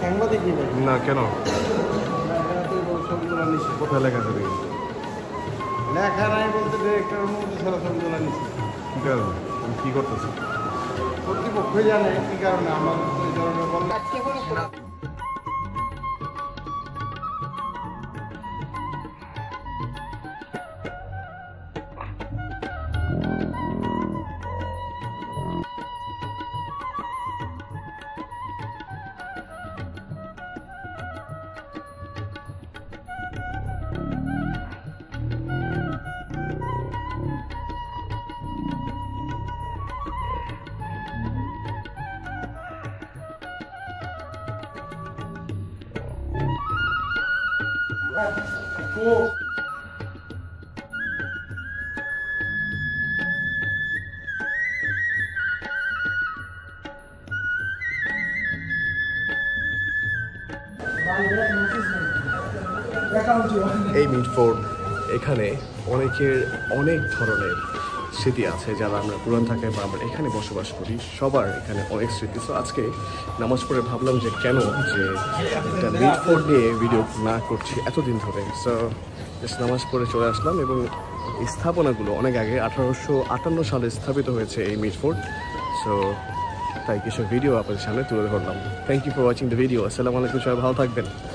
সাংবাদিক না কেন কোথায় লেখা আছে লেখা নাই বলতে ডিরেক্টরের মধ্যে ছাড়া ছবি তোলা নিচ্ছে কি কারণে তুমি কি করতেছো কর্তৃপক্ষই জানে কি কারণে আমার এই ধরনের বললে এই মিটফোর্ড এখানে অনেকের অনেক ধরনের স্মৃতি আছে যারা আমরা পুরান ঢাকায় বা আমরা এখানে বসবাস করি সবার এখানে অনেক স্মৃতি। সো আজকে নামাজ পড়ে ভাবলাম যে কেন যে একটা মিটফোর্ড নিয়ে ভিডিও না করছি এতদিন ধরে। সো জাস্ট নামাজ পড়ে চলে আসলাম এবং এই স্থাপনাগুলো অনেক আগে 1858 সালে স্থাপিত হয়েছে এই মিটফোর্ড। সো তাই কিছু ভিডিও আপনাদের সামনে তুলে ধরলাম। Thank you for watching the video. আসসালামু আলাইকুম, সবাই ভালো থাকবেন।